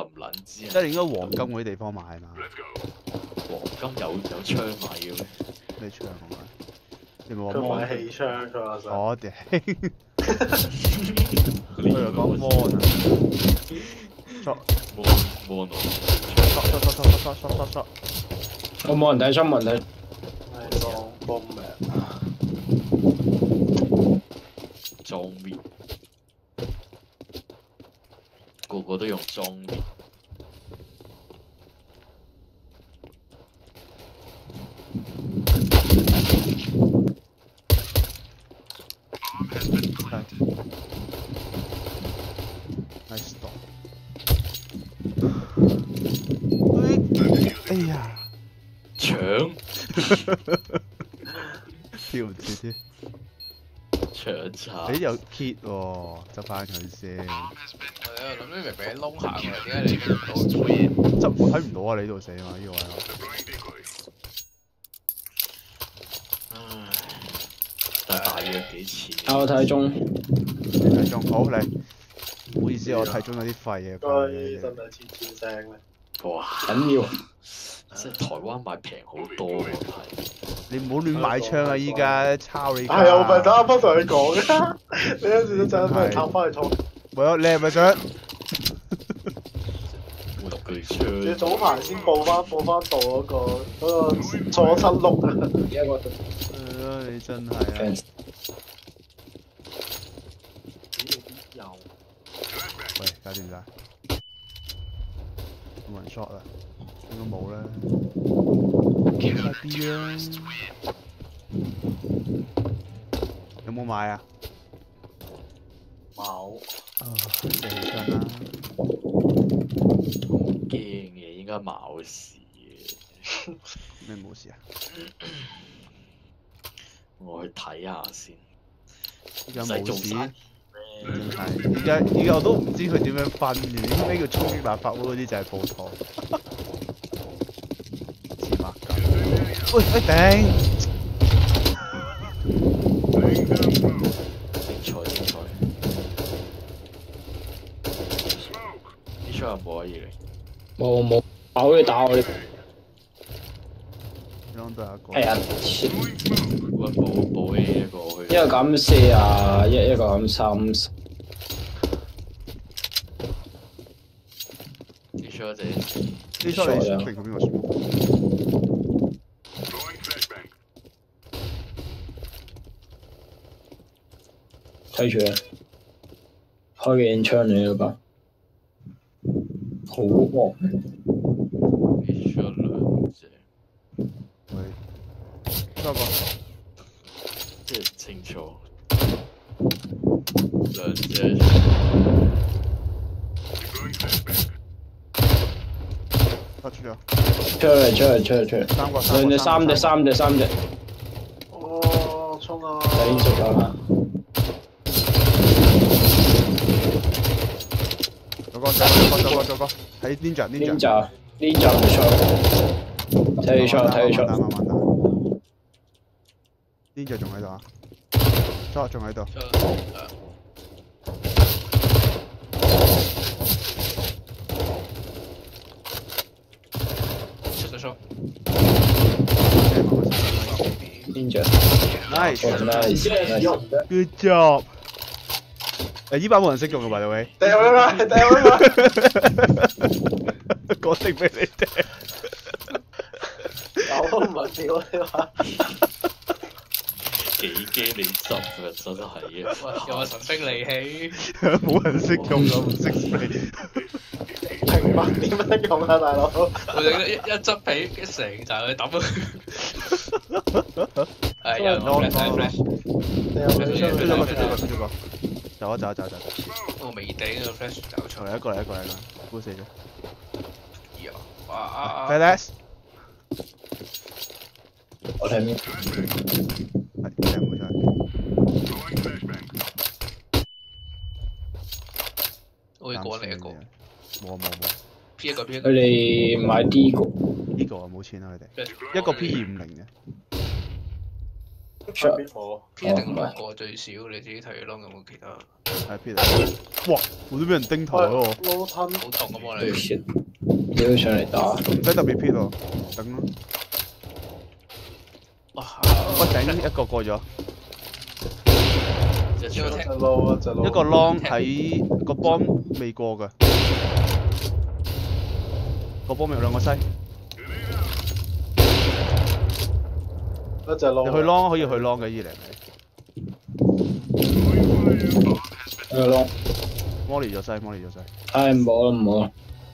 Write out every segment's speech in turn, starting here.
唔撚知。 即係應該黃金嗰啲地方買嘛？ 黃金有槍買嘅咩？ 咩槍啊？你咪話佢魔買氣槍佢話想。 我屌！佢又講魔啊！ 魔奴。 我冇人睇新聞睇。 係當bomb man。 裝滅，個個都用裝滅。 Nice stop。哎呀！ 搶！ 跳唔切添。 搶茶！ 你有 kit 喎，執翻佢先。 係啊，諗住明明窿行嘅，點解你見唔到？ 執我睇唔到啊！你呢度寫嘛？呢個位啊。 唉，但係大約幾錢？ 啊，我睇中。 你睇中好你。唔好意思，我睇中有啲廢嘅。 該真係黐黐聲咧。 哇！ 緊要。 即係台灣買平好多喎，係。 你唔好亂買槍啊！依家抄你。 係啊，我咪啱啱同你講嘅，你一時都真係抄翻去套。 喂，你係咪想？ 玩具槍。 你早排先報翻度嗰個左七碌啊！ 而家個。 係咯，你真係啊！ 有。 喂，搞掂晒。冇人 shot 啦，應該冇啦。快啲啦！有冇買啊？ 冇。 啊，死真啦！ 好驚嘅，應該冇事嘅。 咩冇事啊？ 我去睇下先。 依家冇事。真係，依家我都唔知佢點樣分嘅，咩叫衝擊立法會嗰啲就係暴徒。黐孖筋！喂頂！精彩！ 呢槍有冇可以嚟？ 冇，好你打我呢。 兩都有一個。 係啊， 喂，補 A 一個去。 一個咁40，一個咁30。 呢槍仔。 呢槍你定邊個輸？ 睇住啊！開嘅槍嚟嗰個。好惡。 呢槍兩隻。 喂，收個。 即係唔清楚。兩隻。 出咗。 出嚟！三隻。 哦，衝啊！ 已經熟咗啦。 走個，喺 Ninja 唔錯，睇錯。 Ninja 仲喺度啊？仲喺度。 出咗出。 Ninja。 Nice。 Good job。呢把冇人識用嘅by the way。 掉啦！ 講定俾你聽。 有唔係屌你話？ 幾驚你執啊！真係嘅。 有個神兵利器。 冇人識用啊，唔識 spray。 平民點樣用啊，大佬？ 我哋一執起一成就去抌啊！係有人攞 flash。 出咗個。走！ 我未頂個 flash 走錯。 嚟一個，估死咗。 Flash。 我睇面。 係，冇錯。 我會過嚟一個。 冇。 P 一個。 佢哋買 D 個。 呢個冇錢啊！佢哋一個 P250嘅。 分別冇。 P 一定落過最少，你自己睇咯，有冇其他？ 係 P 嚟。哇！我都俾人叮頭喎， 撈吞好痛咁喎對你。 shit，你都上嚟打， 唔使特別 P 喎，等咯。 哇！ 我頂一個過咗， 就只好聽。 撈一隻撈。 一個 long 喺個幫未過㗎，個幫未有兩個西。 一隻撈。 你去 long 可以去 long 嘅依零係。 係咯， 摩利咗西，摩利咗西。 唉唔好啦唔好啦，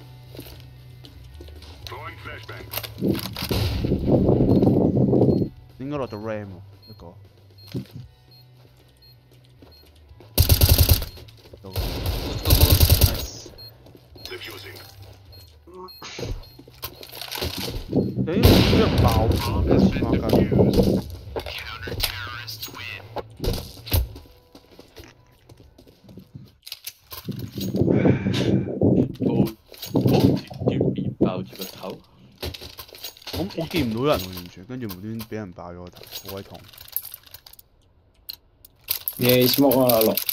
應該落到 ram 喎一個。Nice。誒，俾人爆咗， 條面爆住個頭。 我見唔到人喎完全，跟住無端俾人爆咗個頭，好鬼痛。 你 smoke 啊落，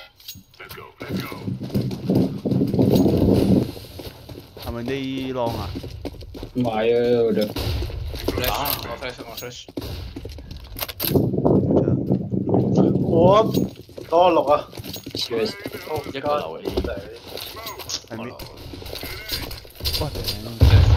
係咪呢 long 啊？ 唔係啊嗰度， 我 flash。 我攞6啊！ 一個流嚟。 係咩？哇頂！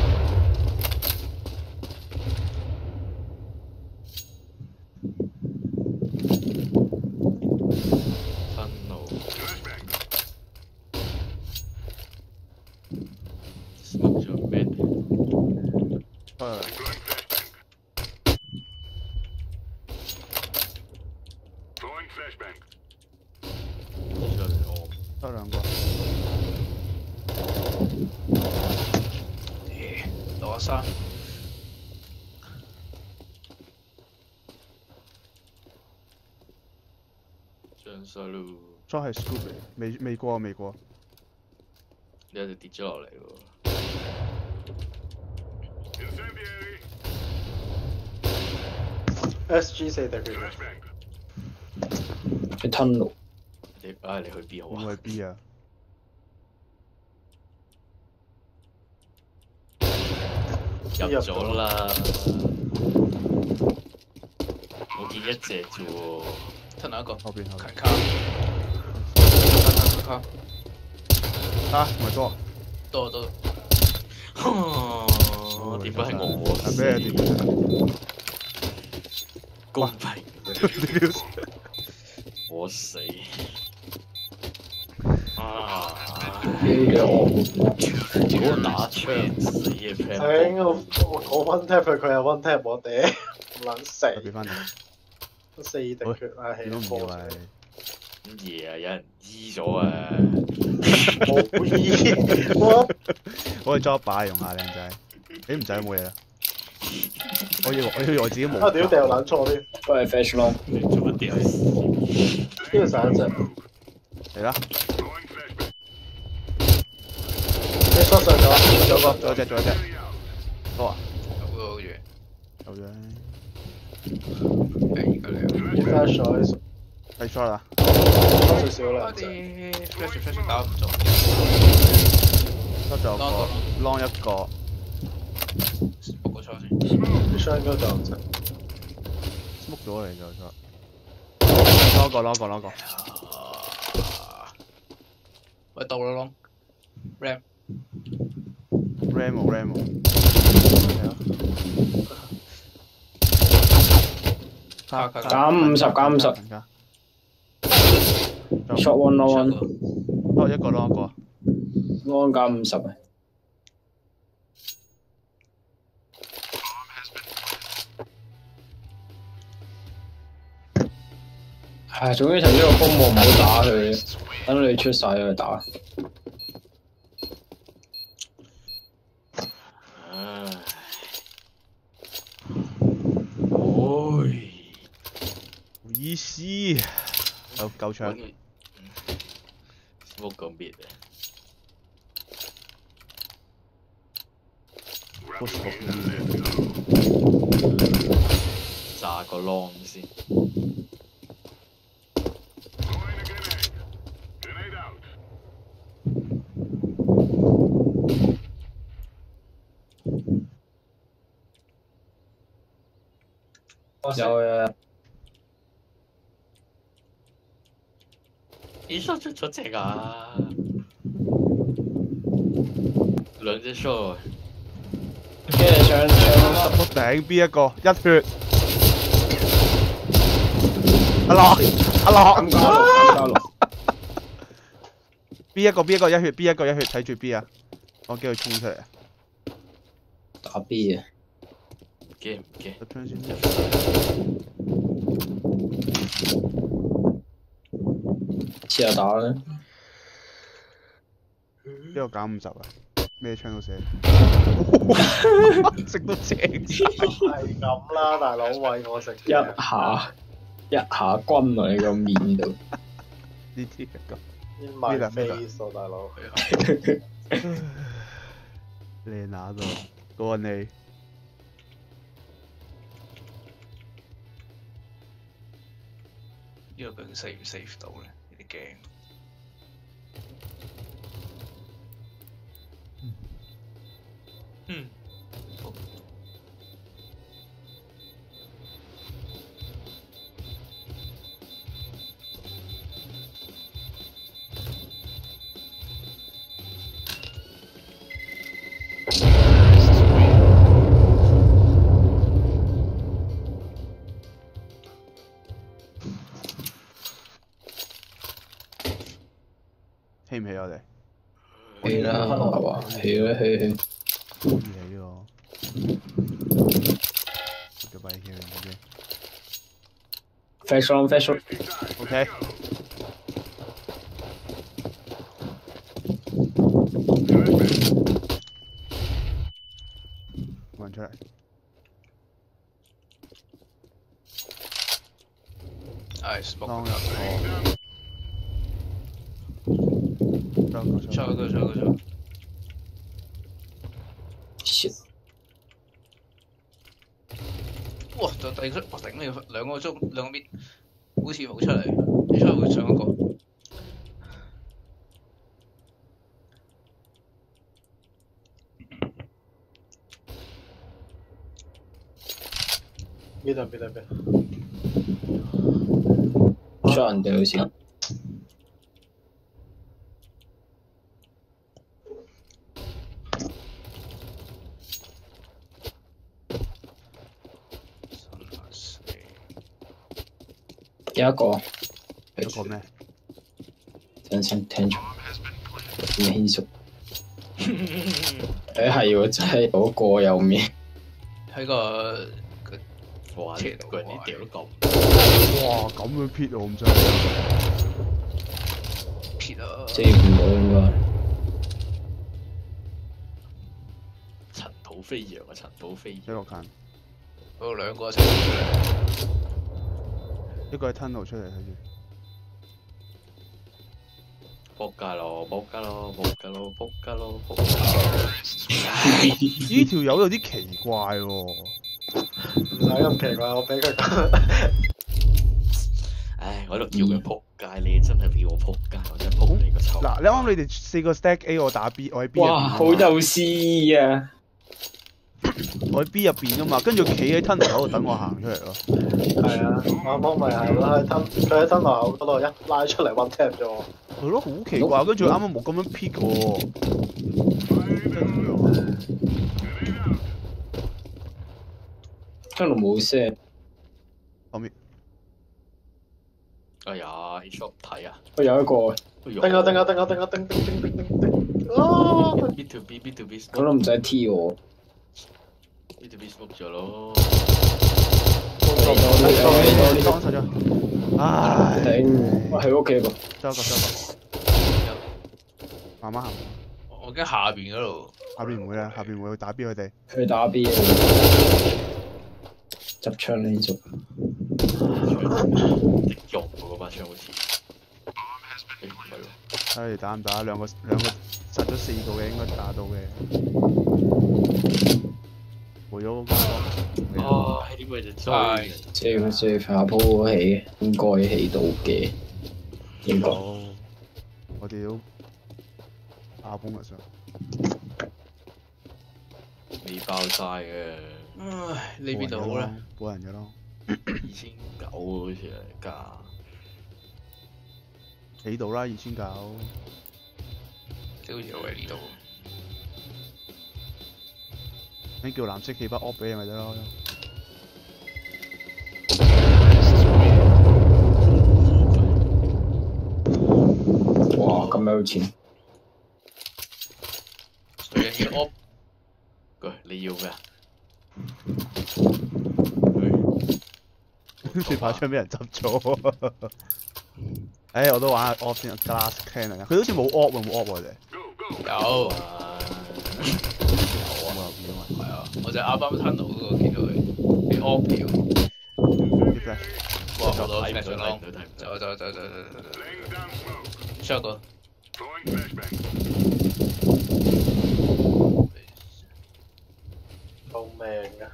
分路。smoke 咗咩？ 得兩個。 攞3。 上晒咯。 再係 scoop 嚟，未過。 你有隻跌咗落嚟喎。 SG 4定邊？ 去吞路， 你去 B 好啊？ 會唔會 B 啊？ 入咗啦。我見一隻啫喎。 吞下一個。 後邊。 卡。 啊，唔係多。 多。 點解係我死？ 係咩？ 公平。我死。如果打槍死嘅 plan。 我 one tap 佢又 one tap 我哋，唔撚死。 俾翻你。 4定決啊！ 都唔以為。 咁嘢啊！有人醫咗啊！ 冇醫我。 我哋裝一把用下靚仔。唔使冇嘢啦。我以為我自己冇。 啊屌掉撚錯添。 都係 flash long， 你做乜屌？ 呢個散一隻。 嚟啦！ 你 shot 上咗。 仲有一隻。多啊？ 有嘢。 有啫。 而家嚟。 flash 咗。 係 short 啦。 多少少啦。 啲 flash 打唔中。 得咗個 long 一個。 報個錯先。 啲傷應該就唔識。 smoke 咗嚟就錯。攞個。 喂，到啦咯。ram。 ram 冇。 卡。 減50。shot one long one， 多一個 long 個。 long 減50啊！唉，總之頭呢個風幕唔好打佢，等你出晒去打。 唉。 意思。夠長。 smoke 個 mid 啊！ push 個 B。 炸下個 long 先。 有嘅。 咦 shot 出咗隻啊！兩隻 shot。 跟住上我頂 B 一個一血。阿樂，B 一個一血 B 一個一血睇住 B 啊！我叫佢衝出嚟啊！ 打 B 啊！ 唔驚唔驚。 入槍先。 試下打啦。 呢個減50啊！咩槍都寫。食到正。 係咁啦，大佬餵我食一下轟落你個面度。 呢啲咁。 In my face 啊，大佬。 你拿到，過你。 呢個究竟 save 唔 save 到咧？有啲驚。嗯。好。 起唔起我哋？ 起啦，係嘛？起啦起。 可以起喎。個幣起嚟先。 Flash on。 OK。冇人出嚟。 Nice， 當入錯。 錯。 shit！ 哇！就第出，我頂你兩個邊，好似冇出嚟，你出嚟會上一個。 邊度？ 出人哋好似。有一個。 有個咩？ 等先聽住。點輕熟？係喎，真係嗰個右面。 喺個哇！呢個人啲屌都咁。 哇！咁樣撇我唔想。 撇啊！ 遮唔到應該。 塵土飛揚啊！塵土飛揚。 一落間。 嗰度兩個一齊出嚟。 一個喺 tunnel 出嚟睇住。 仆街咯！ 呢條友有啲奇怪喎。 唔使咁奇怪，我俾佢講。 唉，我喺度叫佢仆街，你真係俾我仆街，我真係仆你個臭。 嗱，你啱你哋4個 stack A， 我打 B， 我喺 B 入邊。 哇！好有詩啊！ 我喺 B 入邊噶嘛，跟住企喺 tunnel 口度等我行出嚟咯。 係啊，啱啱咪係咯，佢喺tunnel口嗰度一拉出嚟 one tap 咗我。 係咯，好奇怪，跟住啱啱冇咁樣 pick 喎。 tunnel冇聲。 後面。 哎呀 ，shot 睇啊！ 我有一個。 叮！啊 ！B to B， 咁都唔使 T 喎。 B to B smoke 咗咯。 當實咗。唉。 頂！我喺屋企喎。 收一個。慢慢行。 我驚下邊嗰度。 下邊唔會啦，下邊會打 B 佢哋。 佢打 B 啊！執槍呢組。 用喎嗰把槍好似。 唉，打唔打？兩個殺咗4個嘅應該打到嘅。回咗嗰個。 啊！點解就追？ 射下鋪起，應該起到嘅。應該。 我哋都打崩日上。 未爆晒嘅。 唉，呢邊度好咧？ 冇人嘅咯。 2900好似係價。 起到啦，2900。 即好似有喺呢度。 你叫藍色氣筆 off 俾你咪得咯。 哇！咁有錢。 誰人要 off？ 喂，你要咩啊？ 你把槍俾人執咗。我都玩下 off 先 ，glass cannon 啊！佢好似冇 off 喎，冇 off 我哋。 有。 係啊，我就啱啱吞到嗰個見到佢，你 off 掉。哇！好多 flash 咯，走。出個。 救命啊！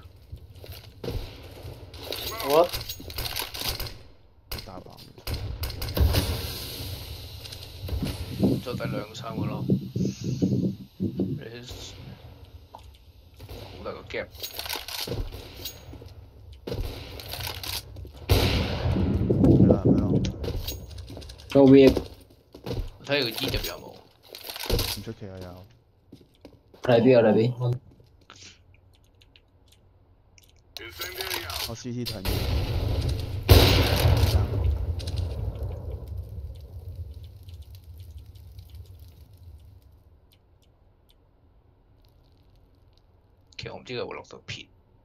我打爆。 再第2-3個咯。好大個 gap。 係咯。 個 wave。 我睇佢 E 入有冇？ 唔出奇啊有。 嚟邊？ 我 CT 睇啲。 其實我唔知佢會落到片。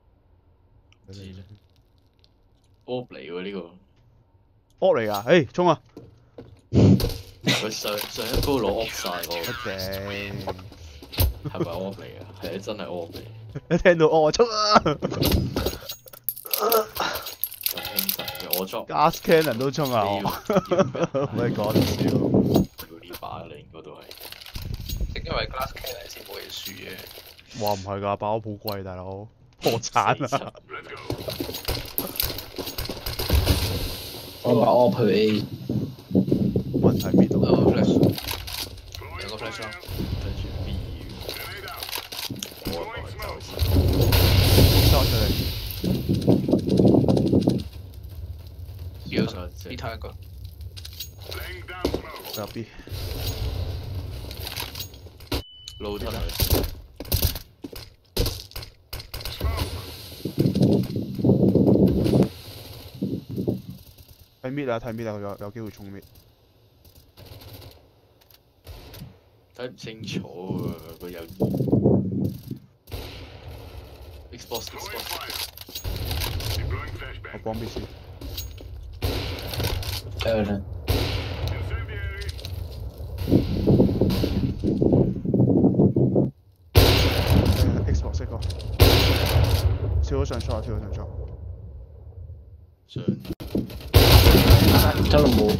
OP 嚟喎呢個。 OP 嚟㗎，衝啊！ 佢上一高攞 OP 晒喎。係咪 OP 嚟㗎？係啊，真係 OP 嚟。 一聽到我衝啊！ 咁兄弟嘅我捉 gas cannon 都衝啊！唔係講笑。 要呢把啦，應該都係。 因為 glass cannon 先冇嘢輸嘅。 哇唔係㗎，爆好貴大佬，破產啊！ 我把 off 去 A。 冇人睇邊度？ 有個 flash，有個 flash 跟住 B。我走先。 收出嚟。 要上 B 睇一個。 入 B。 撈出嚟。 睇 mid 啊，佢有機會衝 mid。 睇唔清楚啊，佢有 Xbox。 我幫 B 先。Xbox 識個。跳咗上錯。 真係冇。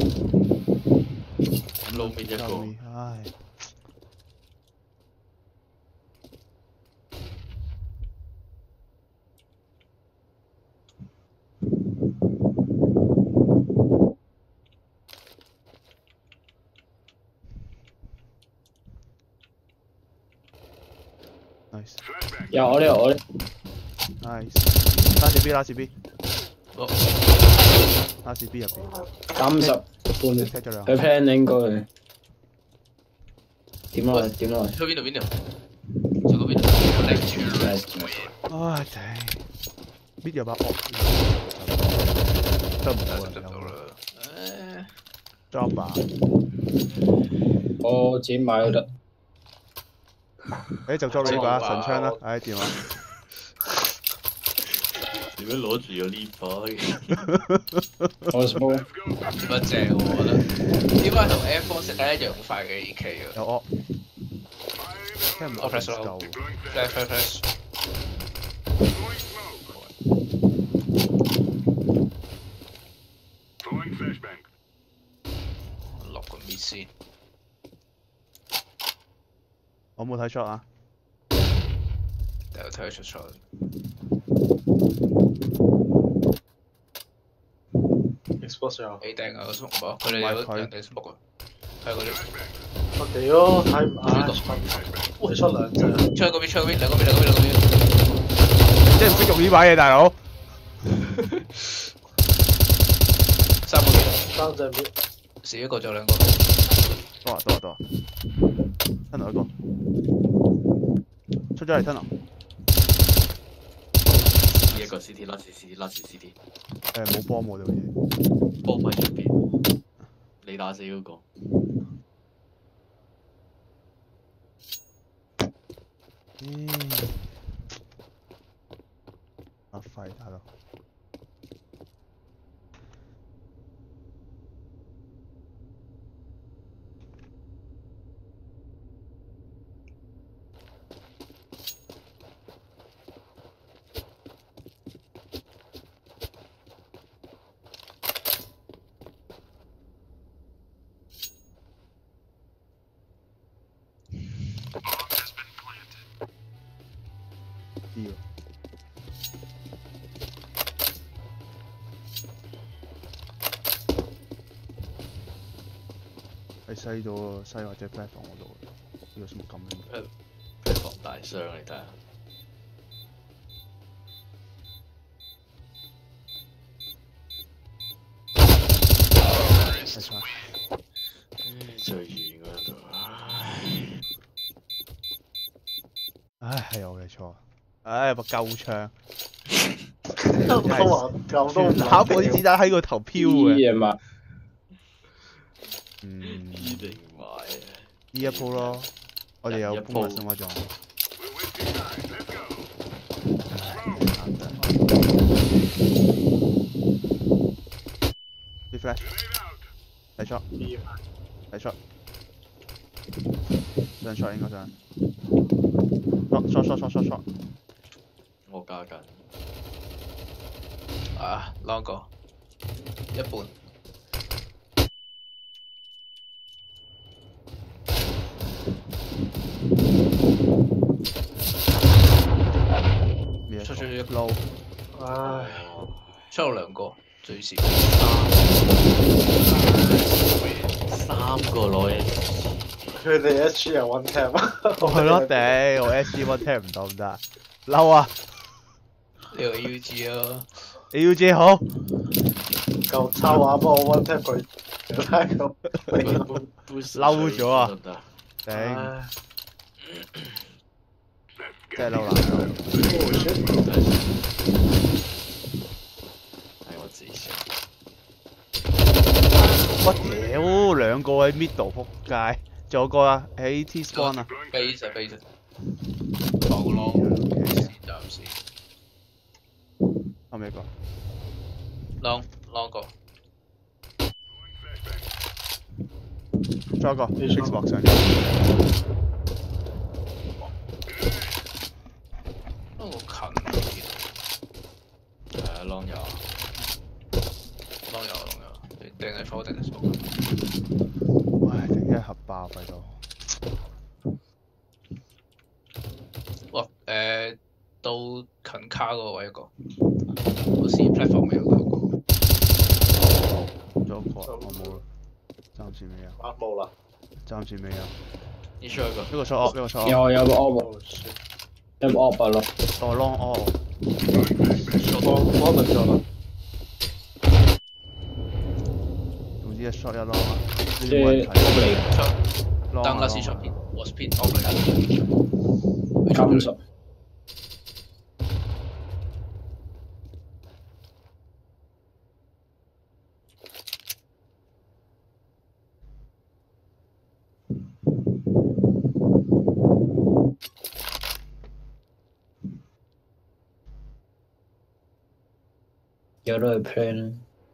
撈面一個。 唉。nice。 有我呢。 nice。拉住 B。拉住 B 入邊。 30半。 踢咗兩。 佢 plan 應該。點啊？ 去邊度？做到邊度？ 唉頂。mid 有把 off。得唔到啦。drop 吧。 我自己買都得。 就 drop 呢把神槍啦，掂啊！ 點解攞住咗呢把嘅？ 我 smoke。 點解正我覺得？點解同 F4 食得一樣快嘅 EK 啊？ 有 off。聽唔到 flash 咯 ，flash。落個 mid 先。 我冇睇 shot 啊。 有睇出錯。 Xbox 上。 A 頂啊個 smoke 冇，佢哋有人哋 smoke 啊，係嗰啲。 我屌睇唔啱，喂出兩隻。 出嗰邊，出嗰邊，兩個邊。 即係唔識用呢把嘢，大佬。 三隻邊。 死一個就兩個。 多。吞落一個。出咗嚟吞落。 一個 CT 拉住 CT。 冇波冇到嘢。 波喺出邊，你打死嗰個。 廢打到。喺西或者 platform 嗰度，有什麼咁樣 ？platform 大傷你睇下。最遠嗰度， 係我嘅錯。把鳩槍。 都話夠都唔考嗰啲子彈喺個頭飄嘅。 嘛。 依定買啊！ 呢一鋪咯，我哋有搬物送嗰種。啲 flash， 睇 shot， 睇 shot， 上 shot 應該上。shot。 我加緊。 啊，long 個，一半。出咗一撈， 唉， 出咗兩個最少。 三個攞嘢。 佢哋 SG 又 one tap。 係咯，頂我 SG one tap 唔到唔得，嬲啊！ 呢個 AUG 啊 ，AUG 好。 夠抄話幫我 one tap 佢，睇佢嬲咗啊！頂。真係嬲啦！ 係我自己先。 我屌，兩個喺 middle 仆街，仲有個啊喺 T spawn 啊。 base，放咯，暫時。 後尾個。 long 個。 仲有一個 Xbox 上咗。 long 有， 你定係錯定係錯？ 唉，定一盒爆喺度。 哇，到近卡嗰個位一個，好似 platform 未有到過。 仲有一個，我冇啦，暫時未有。 啊，冇啦， 暫時未有。 你出一個。 一個 shot off， 一個 shot off。 有個 off， 有個 off 咯。 哦 long off。 我問咗啦。 總之一 shot 一 long 啊。 即係 off 嚟。當個市場片 ，was pin off 嚟。 金屬。有得去 plan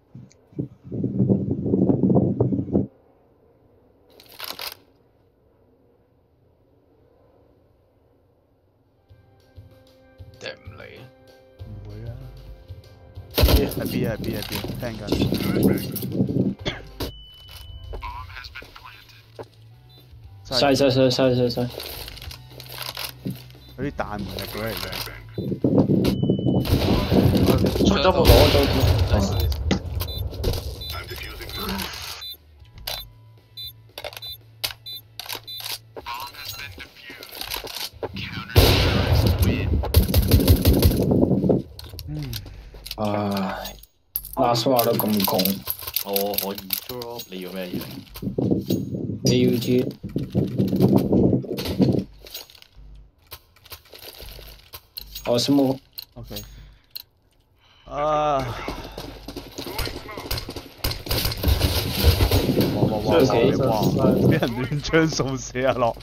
定唔嚟啊？ 唔會啊。係 B 聽緊。 細。 嗰啲彈門係佢嚟嘅。 出咗部攞咗。 唉，拉蘇亞都咁窮， 我可以 drop， 你要咩嘢？ 你要知我 smoke。 OK。啊！哇！俾人亂槍掃射啊落。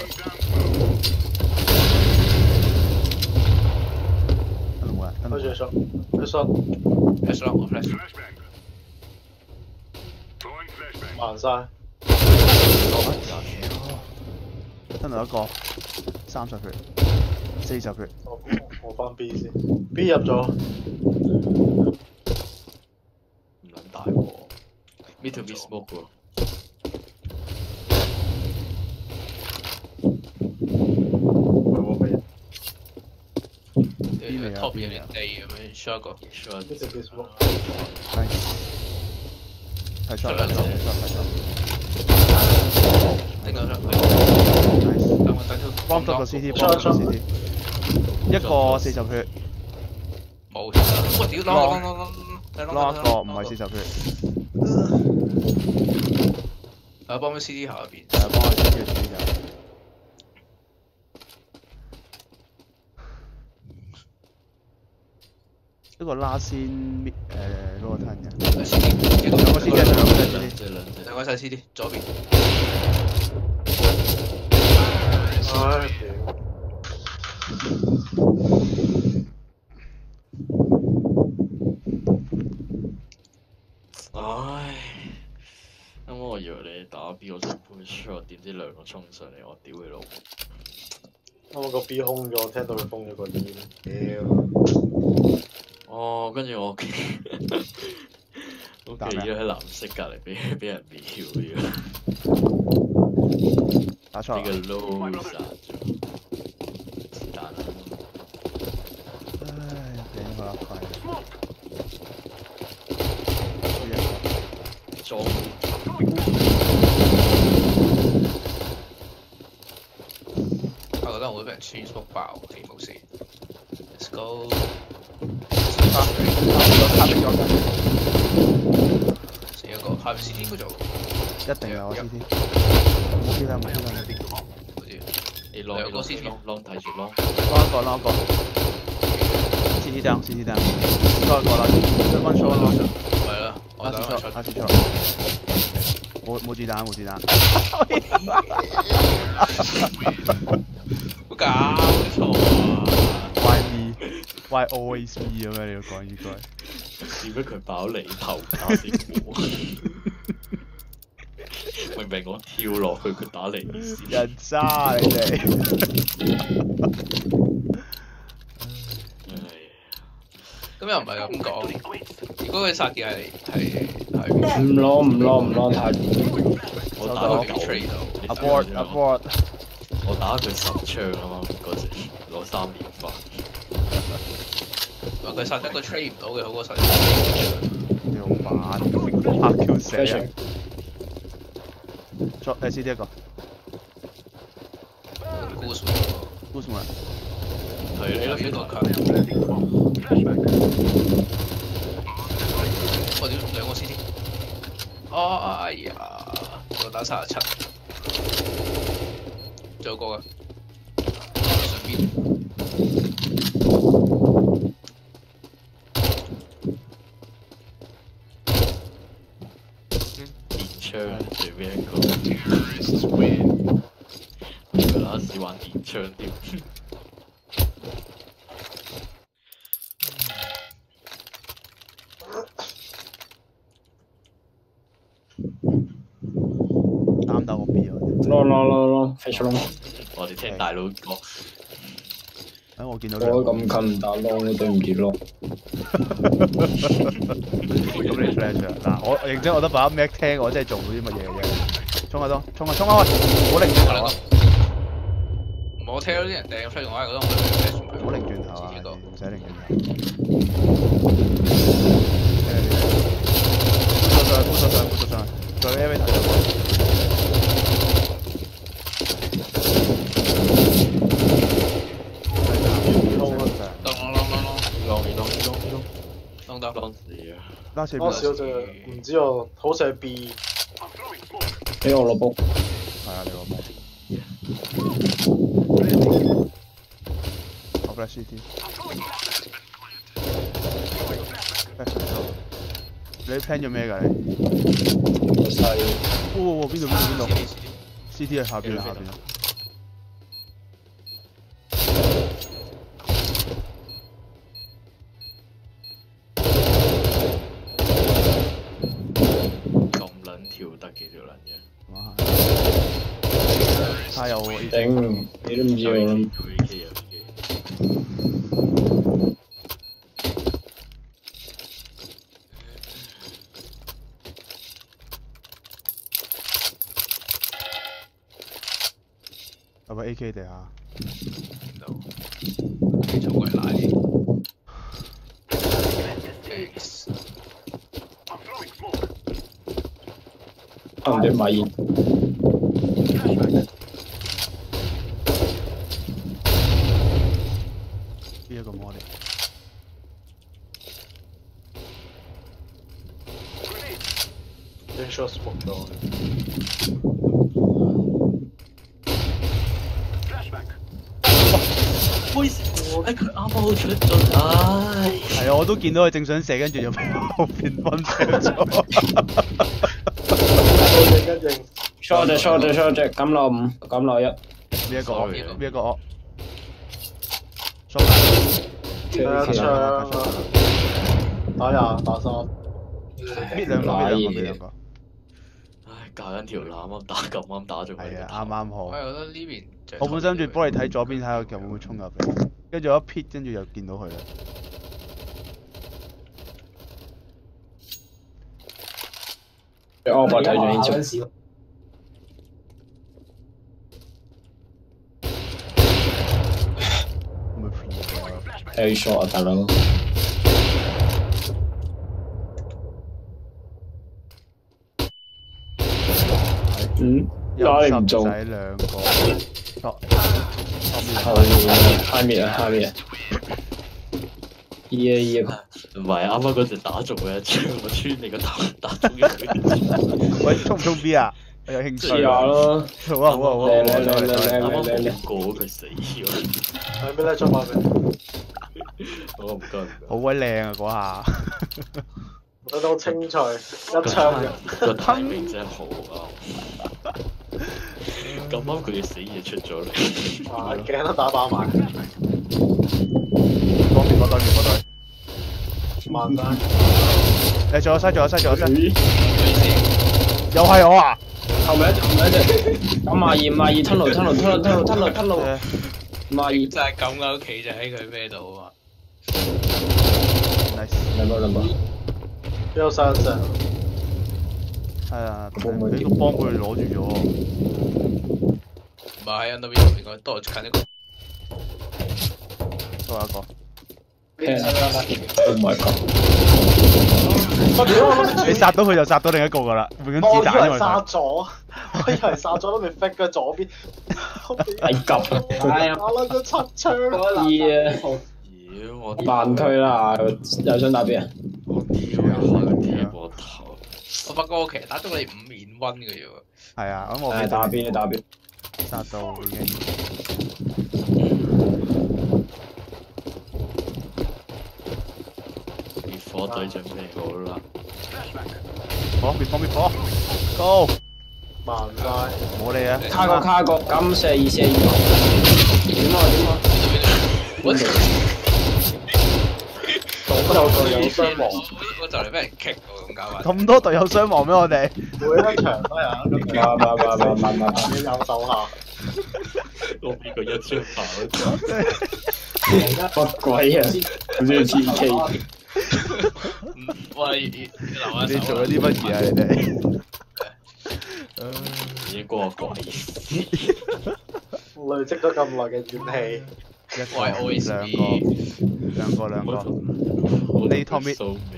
冇人， 開住上，佢上 flash 啦，我 flash。 慢晒， 真係一個30血，40血。 我翻 B 先 ，B 入咗， 唔撚大喎，mid to mid smoke 喎。 top 有人地咁樣 shot 個 shot。 呢隻 B smoke， 係出兩隻， 頂到上去。等我等佢。 幫咗個 CT， 幫咗個 CT， 一個40血。 冇。我屌攞一個唔係40血。 啊，幫佢 CD 下邊。 係幫佢 CT 處理下。一個拉先嗰個吞嘅。 CD， 兩個 CD， 兩個 CD， 兩個細 CD， 左邊。 唉， 唉，啱啱我以為你打 B 我想 push shot， 點知兩個衝上嚟，我屌佢老母！ 啱啱個 B 空咗，聽到佢封咗個煙，屌！ 哦，跟住我企咗喺藍色隔離，俾人秒咗。 打錯啦！ 呢個 low 殺咗，是但啦。 唉，俾佢啦，快！ 裝我覺得我會俾人穿 smoke 爆，其冇事。Let's go。死一個，下邊 CT 嗰度。 一定係我 CT。冇 CT 啦，冇 CT 啦。 你兩個 CT， long 睇住 long。 攞一個。CT down，CT down。多一個啦，一分錯啦。 係啦，我打錯， 打錯。冇子彈，冇子彈。 好搞錯啊 ！Why me？Why always me 咁樣你要講呢句？ 點解佢爆你頭打死我？明明我跳落去，佢打你先。 人渣你哋！ 咁又唔係咁講。如果佢殺嘅係唔攞太。 我打佢9 abort。 我打佢10槍啊嘛，嗰時攞3連發。 佢殺得個 trade 唔到嘅，好過殺。 要板，8 Q 死人。作CD 一個。Guzman。 係你一個強。我屌兩個 CD。哎呀，我打37。仲有個㗎，上邊。 電槍最尾一個，佢嗰時玩電槍添。 擔到個 B 啊！ 攞 ，fetch 窿。 我哋聽大佬講。 我見到我咁近唔打窿，對唔住咯。 咁你 flash 啊？嗱，我認真，我得把 Mac 聽，我真係做唔到啲乜嘢嘅啫。衝啊多，衝啊！唔好擰轉頭啊！ 我聽到啲人掟 flash 我係覺得我哋唔好擰轉頭啊！唔使擰轉頭。鋪上，再 A 頭。 當得。 當時啊， 拉四邊當時嗰隻唔知喎，好似係 B。 俾我攞波。 係啊，你攞波。我 flash CT。你 plan 咗咩㗎你？ 細。 邊度？CT 喺下邊啦，下邊啦。 咁撚跳得幾條撚嘅？ 太有喎！ 頂，你都唔知我。 AK 啊有冇 AK 地下？ 到，做鬼奶。 唔知買煙。 呢一個魔力。 啲 shot smoke 咗。 杯佢啱啱好出咗，唉！ 係啊，我都見到佢正想射，跟住就俾後邊分射咗。 short，咁落5，咁落1。 呢一個我。 第一槍，打3。 搣兩個。 唉，教緊條攬啱打咁啱打中佢。 係啊，啱好。 我覺得呢邊。 我本身諗住幫你睇左邊睇下佢會唔會衝入嚟，跟住我一撇，跟住又見到佢啦。 我睇咗呢張。係 short 啊，大佬。打你唔中。 使兩個。 下面啊。E 唔係啱啱嗰隻打中嘅一槍，我穿你個頭打中嘅佢。 喂，衝唔衝 B 啊？我有興趣。 試下咯。 好啊！ 啱啱冇過佢死咗。 係咩咧？裝埋佢。 我唔該。 好鬼靚啊！嗰下。 嗰種清脆，一槍個 timing 真係好啱。咁啱佢嘅死嘢出咗嚟。 哇！頸都打爆埋。 幫對。 慢單。 誒，仲有西。又係我啊！ 後面一隻。52吞路。52。 就係咁嘅屋企就喺佢咩度啊 ？Nice。 兩個。 有3隻。 係啊，俾個幫佢攞住咗。 唔係喺 NW 入面個多近一個。 多一個。 Oh my god！ 你殺到佢就殺到另一個㗎啦，永遠子彈因為殺咗，我以為殺咗都未 fit 嘅左邊。 係急啊！ 打撚咗7槍。 我扮推啦，又想打邊啊？ 我屌開個頭。 我發覺我其實打中你5面溫嘅啫喎。 係啊，咁我打邊？ 殺到已經。 烈火隊準備好啦。 滅火 ，Go！ 慢晒。 冇你啊！ 卡個，咁射2。點啊？ 咁有隊友傷亡。 我就嚟俾人 kick 喎，咁搞法。 咁多隊友傷亡咩？我哋每一場都有咁慢，你有手下。 我呢個一槍爆咗。 乜鬼啊？好似 PK。 喂，留下你做咗啲乜嘢啊？你哋？ 已經過鬼。 累積咗咁耐嘅怨氣。 兩個。你 Tommy。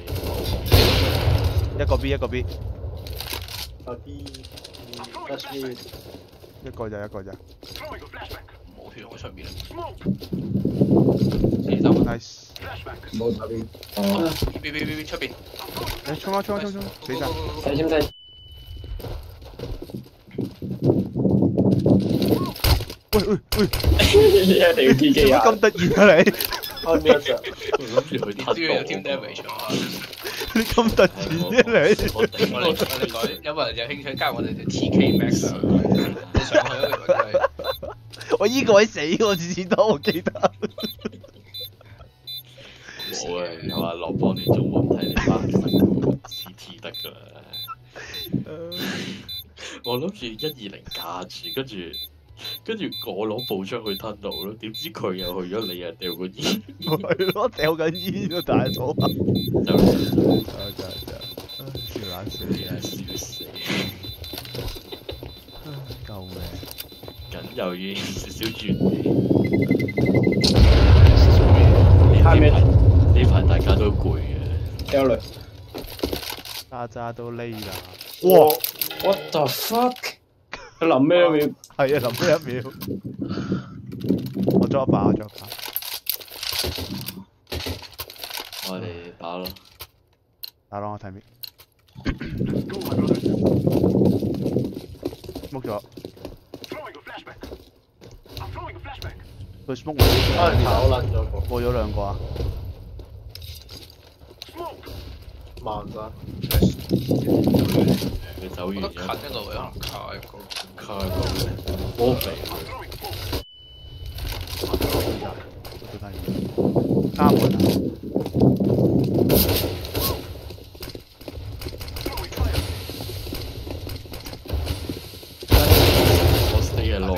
一個 B。 啊 B，flash mid。 一個就。 冇血喺出面。 Nice。 冇特別。哦， B 出邊。 誒衝啊衝啊衝衝！死晒！ 睇先睇。 喂！ 一定要 T 機啊！ 咁突然啊你！ 開邊一隻？ 我諗住佢點知有吞 team 到 damage 啊？ 你咁突然啫你！ 我頂我哋講，有冇人有興趣加入我哋嘅 TK Max 啊？你上去啊！真係。 我依個位死我次次都我記得。 冇啊！又話落幫你中文睇你班 CT 得㗎啦。我諗住120架住，跟住我攞步槍去吞到咯，點知佢又去咗你啊掉個煙。 係咯，掉緊煙個大佬。 就笑撚死啊！笑死！ 救命！ 緊又要少少怨氣。呢排大家都攰嘅。 掉雷。 渣都匿啦。 哇 ！What the fuck？ 佢臨尾一秒。 係啊，臨尾一秒。我捉一把。 我哋打咯。 打咯，我睇面。smoke 咗。佢 smoke 跑撚咗個。 過咗兩個啊！ 慢晒。 佢走完咗。 近一個位可能卡一個。 波肥。 加門啊！ 我死嘅落。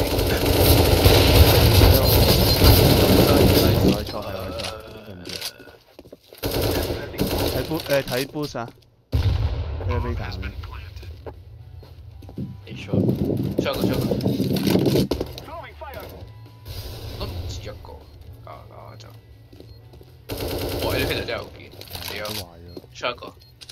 睇 boost 啊！咩飛彈嘅？ 出個。都唔止一個。就。哇！呢飛彈真係好堅。屌。出一個。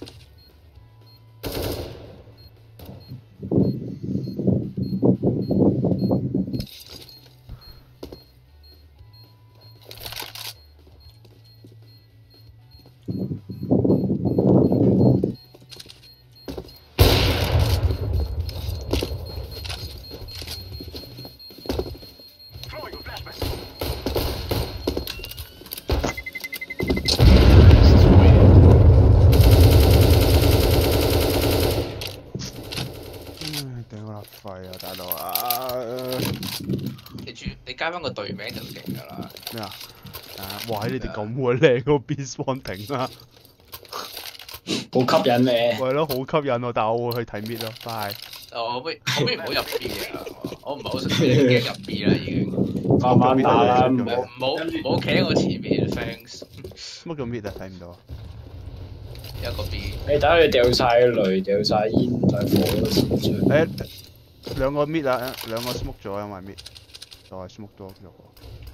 你加翻個隊名就勁㗎啦。 咩啊？哇！你哋咁鬼靚個 Beastwanting 啊！ 好吸引咧。 係咯，好吸引我，但係我會去睇 mid 咯。bye。 我不如唔好入 B 啊！我唔係好想驚入 B 啦，已經。 慢慢打啦， 唔好企喺我前面 ，thanks。 乜叫 mid 啊？睇唔到。 有一個 B。 你等佢掉晒雷、掉晒煙、掉火先出。 兩個 mid 啊，兩個 smoke 咗，因為 mid 再 smoke 多咗個。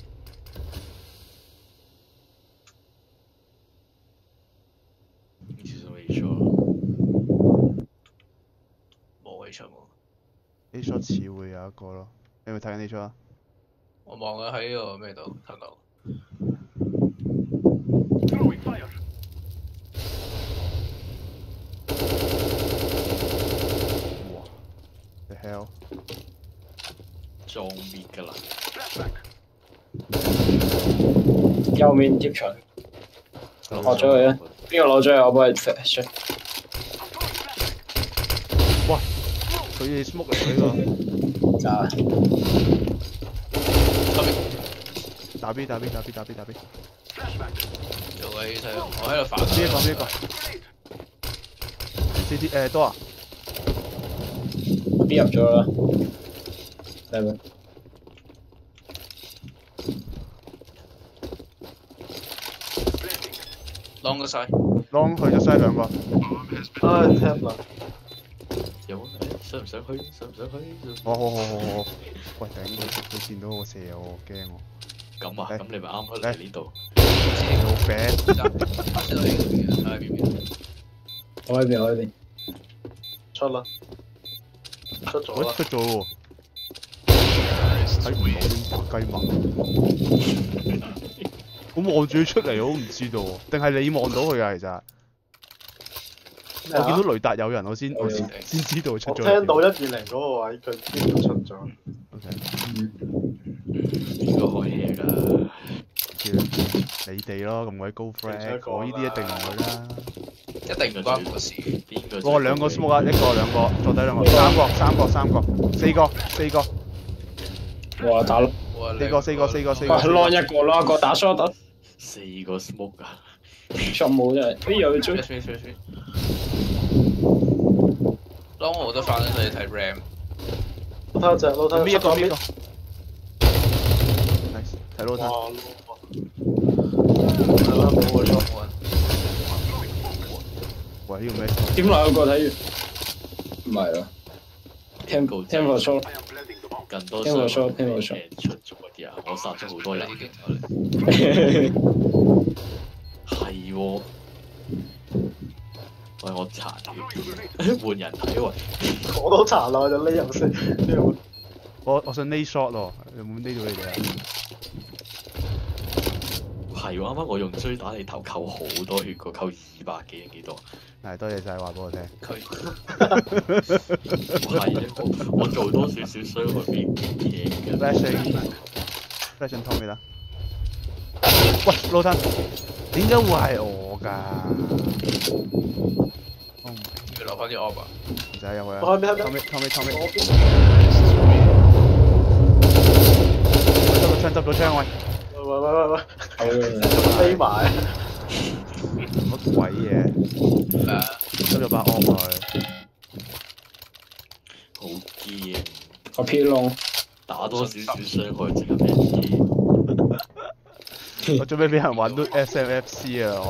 冇 A 出喎。 A shot 似會有一個咯，你咪睇緊 A shot 啊？ 我望佢喺呢個咩度睇到。 哇 ！The hell！ 撞滅㗎啦！ 右面貼牆，學咗佢啊！邊個攞咗佢？我幫佢 flash。 哇！佢哋 smoke 嚟呢個。 咋？ 打 B。 做個 A 睇我喺度反。 邊一個？CT 多啊 ？B 入咗啦。係咪？ Long 個西 ，long 去咗西兩個。 tap 啦。 有想唔想去？ 好。喂，頂佢見到我射我驚我。 咁啊，咁你咪啱開嚟呢度。 老餅。 我喺邊。 出啦。出咗啦。 出咗喎。睇唔到雞毛。 我望住佢出嚟，我都唔知道喎，定係你望到佢啊？其實我見到雷達有人，我先知道出咗。 我聽到120嗰個位，佢邊度出咗 ？OK， 邊個開 hea 㗎？ 你哋咯，咁鬼高 flag， 我呢啲一定唔會啦。 一定唔關我事。 我兩個 smoke 啊，一個兩個，坐底兩個，三個，四個。 哇，打咯！ 四個。 攞一個打 shot 得。 4個 smoke 啊 ！shot 冇真係，哎又要追。 當我得翻你睇 RAM。 睇下隻，睇邊一個？睇攞睇。 係啦，冇錯。 喂，呢個咩？ 點來有個睇住？唔係啊。聽個 shot。 更多聽個 shot 出咗嗰啲啊！我殺咗好多人已經。係喎。喂，我殘血，換人睇喂。 我都殘啦，我就匿入先。 我想 nade shot 咯，有冇 nade 到你哋啊？ 係喎，啱啱我用追打你頭扣好多血個，扣200幾定幾多？ 係，多謝晒話俾我聽。 係我做多少少傷害俾嘢嘅。 Flashing Tommy 啦。喂，老thân，點解會係我㗎？ 要留翻啲 op 啊！ 唔使入去啊。Tommy。執咗槍喂。 喂，匿埋。 乜鬼嘢？執咗把 op 佢。 好堅。 個飄窿。 打多少少傷害即刻俾人知。 我準備俾人玩到 SMFC 啊！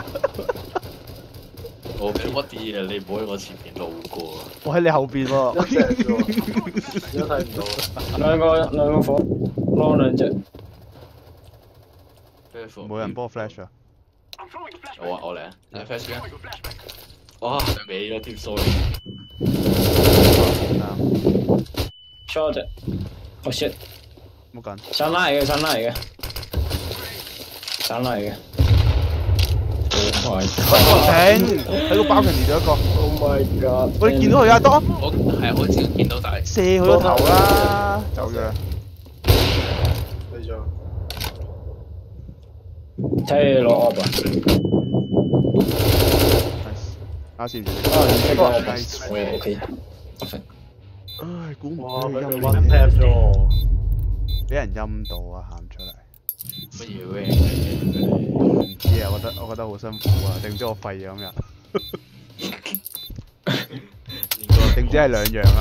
我俾屈啲嘢，你唔好喺我前面路過。 我喺你後邊喎。 一隻啫喎，而家睇唔到。 兩個火，攞兩隻。 冇人幫我 flash 啊！ 我嚟啊！你 flash 嘅。哇！尾咗添 ，sorry。 short 隻，我 shit。 冇緊。 散拉嚟嘅。頂！ 喺個 balcony 度一個。 Oh my god！ 我哋見到佢啊，多。 我只見到但係射佢個頭啦，走咗。 飛咗。 睇你攞 op 啊！ 啱先唔唔識攞 op。OK。 唉，估唔哇！ 到俾佢陰 one tap 咗。 俾人陰到啊，喊出嚟。 乜嘢 rank 唔知啊，我覺得好辛苦啊，定唔知我廢咗咁樣。定唔知係兩樣啊？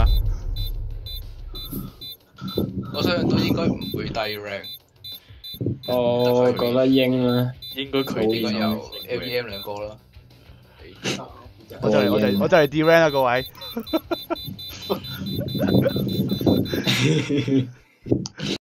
我相信都應該唔會低 rank。 我覺得應啦。 應該佢應該有 ABM 兩個啦。 我就嚟 D rank 啦，各位。